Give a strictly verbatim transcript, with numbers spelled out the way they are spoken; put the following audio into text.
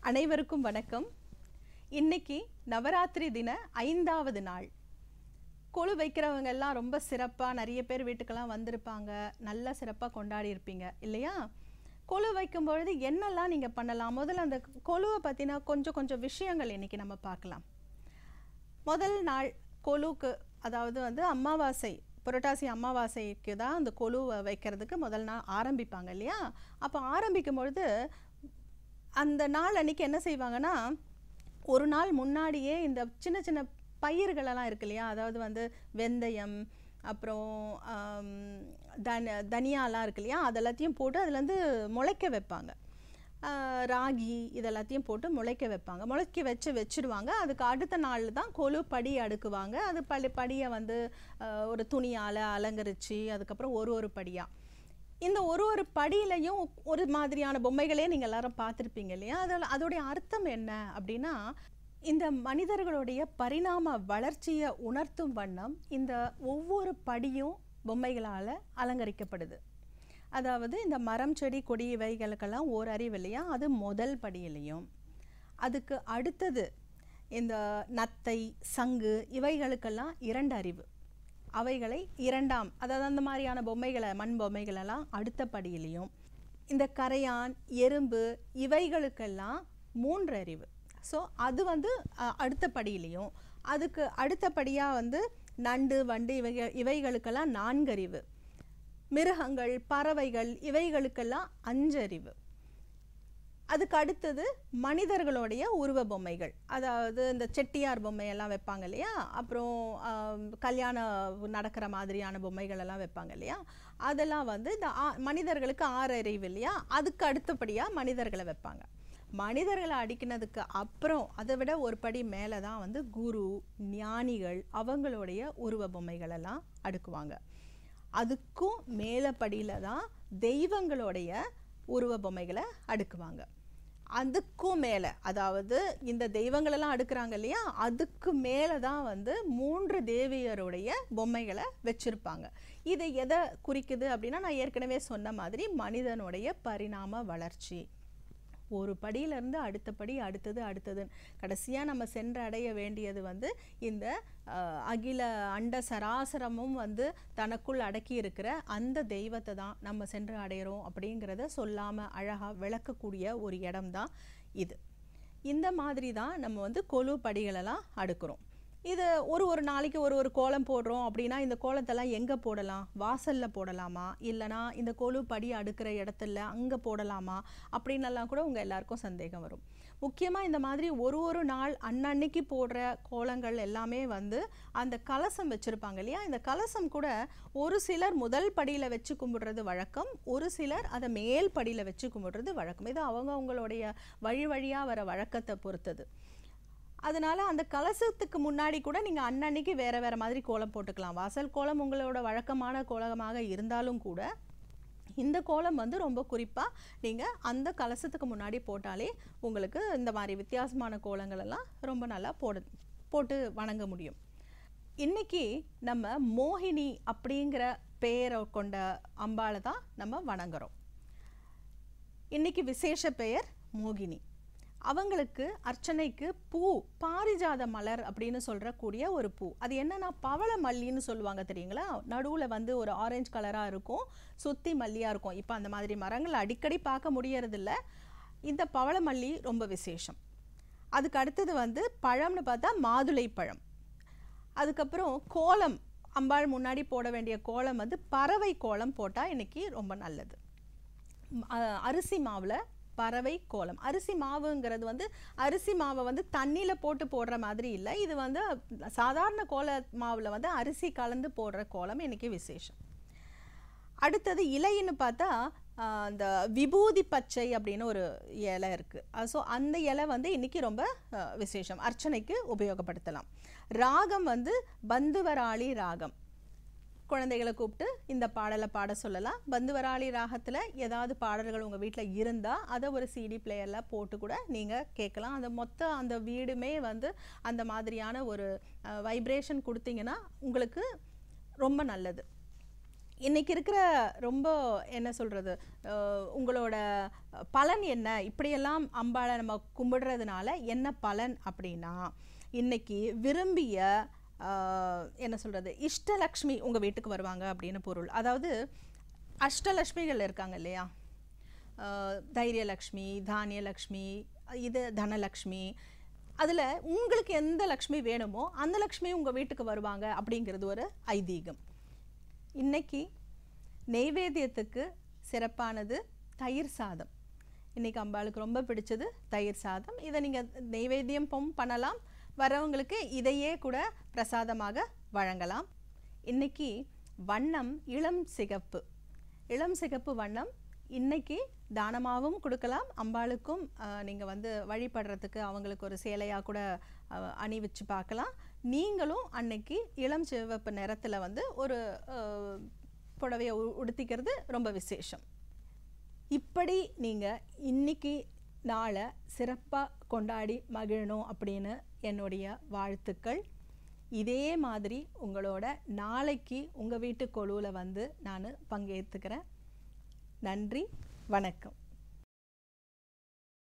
அனைவருக்கும் வணக்கம். இன்னைக்கு நவராத்திரி தின ஐந்தாவது நாள். கொலு வைக்கிறவங்க எல்லாம் ரொம்ப சிறப்பா நிறைய பேர் வீட்டுக்கெல்லாம் வந்திருப்பாங்க. நல்ல சிறப்பா கொண்டாடி இருப்பீங்க இல்லையா? கொலு வைக்கும் பொழுது என்னெல்லாம் நீங்க பண்ணலாம்? முதல்ல அந்த கொலுவை பத்தின கொஞ்சம் கொஞ்சம் விஷயங்கள் இன்னைக்கு நம்ம பார்க்கலாம். முதல் நாள் கொலுக்கு, அதாவது வந்து அமாவாசை, புரட்டாசி அமாவாசைக்கு தான் அந்த கொலுவை வைக்கிறதுக்கு முதல் நாள் ஆரம்பிப்பாங்க இல்லையா? அப்போ ஆரம்பிக்கும் பொழுது அந்த நாள் அன்னைக்கு என்ன செய்வாங்கன்னா, ஒரு நாள் முன்னாடியே இந்த சின்ன சின்ன பயிர்களெல்லாம் இருக்கு இல்லையா, அதாவது வந்து வெந்தயம், அப்புறம் தன தனியாலாம் இருக்கு இல்லையா, அதெல்லாத்தையும் போட்டு அதுலேருந்து முளைக்க வைப்பாங்க. ராகி இதெல்லாத்தையும் போட்டு முளைக்க வைப்பாங்க. முளைக்க வச்சு வச்சுடுவாங்க. அதுக்கு அடுத்த நாள் தான் கொலு படி அடுக்குவாங்க. அது படி படியை வந்து ஒரு துணியால் அலங்கரித்து அதுக்கப்புறம் ஒரு ஒரு படியாக இந்த ஒரு ஒரு படியிலையும் ஒரு மாதிரியான பொம்மைகளே நீங்கள் எல்லாரும் பார்த்துருப்பீங்க இல்லையா? அதில் அதோடைய அர்த்தம் என்ன அப்படின்னா, இந்த மனிதர்களுடைய பரிணாம வளர்ச்சியை உணர்த்தும் வண்ணம் இந்த ஒவ்வொரு படியும் பொம்மைகளால் அலங்கரிக்கப்படுது. அதாவது இந்த மரம் செடி கொடி இவைகளுக்கெல்லாம் ஓர் அறிவு இல்லையா, அது முதல் படியிலையும், அதுக்கு அடுத்தது இந்த நத்தை சங்கு இவைகளுக்கெல்லாம் இரண்டு அறிவு, அவைகளை இரண்டாம், அதாவது அந்த மாதிரியான பொம்மைகளை மண் பொம்மைகளெல்லாம் அடுத்த படியிலையும், இந்த கரையான் எறும்பு இவைகளுக்கெல்லாம் மூன்று அறிவு, ஸோ அது வந்து அடுத்த படியிலையும், அதுக்கு அடுத்தபடியாக வந்து நண்டு வண்டு இவைகள் இவைகளுக்கெல்லாம் நான்கறிவு, மிருகங்கள் பறவைகள் இவைகளுக்கெல்லாம் அஞ்சறிவு. அதுக்கு அடுத்தது மனிதர்களுடைய உருவ பொம்மைகள், அதாவது இந்த செட்டியார் பொம்மையெல்லாம் வைப்பாங்க இல்லையா, அப்புறம் கல்யாணம் நடக்கிற மாதிரியான பொம்மைகள் எல்லாம் வைப்பாங்க இல்லையா, அதெல்லாம் வந்து இந்த மனிதர்களுக்கு ஆறு அறிவு இல்லையா, அதுக்கு அடுத்தபடியாக மனிதர்களை வைப்பாங்க. மனிதர்களை அடிக்கினதுக்கு அப்புறம் அதை விட ஒரு படி மேலே தான் வந்து குரு ஞானிகள் அவங்களுடைய உருவ பொம்மைகள் எல்லாம் அடுக்குவாங்க. அதுக்கும் மேலே படியில் தான் தெய்வங்களுடைய உருவ பொம்மைகளை அடுக்குவாங்க. அதுக்கும் மேலே, அதாவது இந்த தெய்வங்களெல்லாம் அடுக்குறாங்க இல்லையா, அதுக்கு மேலே தான் வந்து மூன்று தேவியருடைய பொம்மைகளை வச்சுருப்பாங்க. இது எதை குறிக்குது அப்படின்னா, நான் ஏற்கனவே சொன்ன மாதிரி மனிதனுடைய பரிணாம வளர்ச்சி, ஒரு படியிலேருந்து அடுத்த படி அடுத்தது அடுத்தது கடைசியாக நம்ம சென்று அடைய வேண்டியது வந்து இந்த அகில அண்ட சராசரமும் வந்து தனக்குள் அடக்கி இருக்கிற அந்த தெய்வத்தை தான் நம்ம சென்று அடையிறோம் அப்படிங்கிறத சொல்லாமல் அழகாக விளக்கக்கூடிய ஒரு இடம் தான் இது. இந்த மாதிரி தான் நம்ம வந்து கொலு படிகளெல்லாம் அடுக்கிறோம். இது ஒரு ஒரு நாளைக்கு ஒரு ஒரு கோலம் போடுறோம் அப்படின்னா, இந்த கோலத்தெல்லாம் எங்கே போடலாம்? வாசலில் போடலாமா, இல்லைனா இந்த கொலு படி அடுக்கிற இடத்துல அங்கே போடலாமா அப்படின்னெல்லாம் கூட உங்கள் எல்லாருக்கும் சந்தேகம் வரும். முக்கியமாக இந்த மாதிரி ஒரு ஒரு நாள் அன்னன்னைக்கு போடுற கோலங்கள் எல்லாமே வந்து அந்த கலசம் வச்சுருப்பாங்க இல்லையா, இந்த கலசம் கூட ஒரு சிலர் முதல் படியில் வச்சு கும்பிடுறது வழக்கம், ஒரு சிலர் அதை மேல் படியில் வச்சு கும்பிடுறது வழக்கம். இது அவங்க அவங்களுடைய வழி வழியாக வர வழக்கத்தை பொறுத்தது. அதனால் அந்த கலசத்துக்கு முன்னாடி கூட நீங்கள் அன்னன்னைக்கு வேறு வேறு மாதிரி கோலம் போட்டுக்கலாம். வாசல் கோலம் உங்களோட வழக்கமான கோலமாக இருந்தாலும் கூட இந்த கோலம் வந்து ரொம்ப குறிப்பாக நீங்கள் அந்த கலசத்துக்கு முன்னாடி போட்டாலே உங்களுக்கு இந்த மாதிரி வித்தியாசமான கோலங்கள் எல்லாம் ரொம்ப நல்லா போட போட்டு வணங்க முடியும். இன்றைக்கி நம்ம மோகினி அப்படிங்கிற பெயரை கொண்ட அம்பாளை தான் நம்ம வணங்குறோம். இன்றைக்கி விசேஷ பெயர் மோகினி. அவங்களுக்கு அர்ச்சனைக்கு பூ பாரிஜாத மலர் அப்படின்னு சொல்கிறக்கூடிய ஒரு பூ, அது என்னென்னா பவள மல்லின்னு சொல்லுவாங்க தெரியுங்களா, நடுவில் வந்து ஒரு ஆரஞ்சு கலராக இருக்கும், சுற்றி மல்லியாக இருக்கும். இப்போ அந்த மாதிரி மரங்கள் அடிக்கடி பார்க்க முடியறதில்ல. இந்த பவள மல்லி ரொம்ப விசேஷம். அதுக்கு அடுத்தது வந்து பழம்னு பார்த்தா மாதுளை பழம். அதுக்கப்புறம் கோலம், அம்பாள் முன்னாடி போட வேண்டிய கோலம் வந்து பறவை கோலம் போட்டால் இன்றைக்கி ரொம்ப நல்லது. அரிசி மாவில் பறவை கோலம், அரிசி மாவுங்கிறது வந்து அரிசி மாவை வந்து தண்ணியில் போட்டு போடுற மாதிரி இல்லை, இது வந்து சாதாரண கோல மாவில் வந்து அரிசி கலந்து போடுற கோலம் இன்றைக்கி விசேஷம். அடுத்தது இலைன்னு பார்த்தா அந்த விபூதி பச்சை அப்படின்னு ஒரு இலை இருக்குது. ஸோ அந்த இலை வந்து இன்றைக்கி ரொம்ப விசேஷம், அர்ச்சனைக்கு உபயோகப்படுத்தலாம். ராகம் வந்து பந்துவராளி ராகம், குழந்தைகளை கூப்பிட்டு இந்த பாடலை பாட சொல்லலாம். பந்துவராளி ராகத்தில் ஏதாவது பாடல்கள் உங்கள் வீட்டில் இருந்தால் அதை ஒரு சிடி பிளேயரில் போட்டு கூட நீங்கள் கேட்கலாம். அந்த மொத்த அந்த வீடுமே வந்து அந்த மாதிரியான ஒரு வைப்ரேஷன் கொடுத்தீங்கன்னா உங்களுக்கு ரொம்ப நல்லது. இன்றைக்கி இருக்கிற ரொம்ப என்ன சொல்கிறது, உங்களோட பலன் என்ன, இப்படியெல்லாம் அம்பாளை நம்ம கும்பிடுறதுனால என்ன பலன் அப்படின்னா, இன்றைக்கி விரும்பிய என்ன சொல்கிறது இஷ்டலக்ஷ்மி உங்கள் வீட்டுக்கு வருவாங்க அப்படின்னு பொருள். அதாவது அஷ்டலக்ஷ்மிகள் இருக்காங்க இல்லையா, தைரியலக்ஷ்மி, தானியலக்ஷ்மி, இது தனலக்ஷ்மி, அதில் உங்களுக்கு எந்த லக்ஷ்மி வேணுமோ அந்த லக்ஷ்மி உங்கள் வீட்டுக்கு வருவாங்க அப்படிங்கிறது ஒரு ஐதீகம். இன்றைக்கி நெய்வேத்தியத்துக்கு சிறப்பானது தயிர் சாதம். இன்றைக்கி அம்பாளுக்கு ரொம்ப பிடிச்சது தயிர் சாதம். இதை நீங்கள் நெய்வேத்தியம் பண்ணலாம், வரவங்களுக்கு இதையே கூட பிரசாதமாக வழங்கலாம். இன்றைக்கி வண்ணம் இளம் சிகப்பு. இளம் சிகப்பு வண்ணம் இன்றைக்கி தானமாகவும் கொடுக்கலாம், அம்பாளுக்கும் நீங்கள் வந்து வழிபடுறதுக்கு அவங்களுக்கு ஒரு சேலையாக கூட அணிவிச்சு பார்க்கலாம். நீங்களும் அன்னைக்கு இளம் சிவப்பு நிறத்தில் வந்து ஒரு புடவையை உடுத்திக்கிறது ரொம்ப விசேஷம். இப்படி நீங்கள் இன்னைக்கு நாளை சிறப்பாக கொண்டாடி மகிழணும் அப்படின்னு என்னுடைய வாழ்த்துக்கள். இதே மாதிரி உங்களோட நாளைக்கு உங்கள் வீட்டு கொலுவில் வந்து நான் பங்கேற்றுக்கிறேன். நன்றி, வணக்கம்.